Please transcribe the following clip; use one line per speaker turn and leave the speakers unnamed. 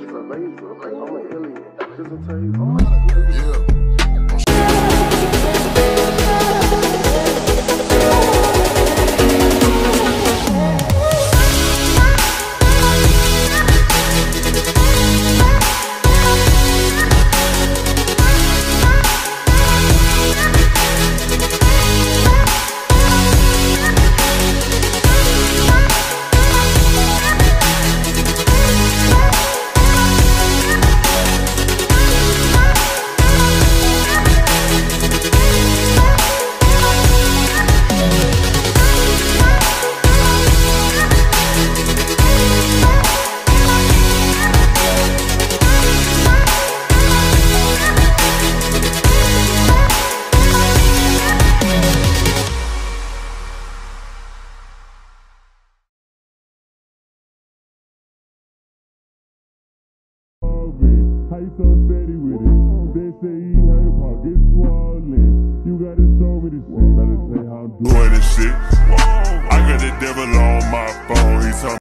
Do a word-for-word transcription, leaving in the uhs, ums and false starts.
extraterrestre. Like, I'm an alien. Just to tell you, I'm like, yeah.
How you so steady with it? They say he how your pockets swollen. You gotta show me this shit. Gotta tell you how I'm doing this shit. I got the devil on my phone. He's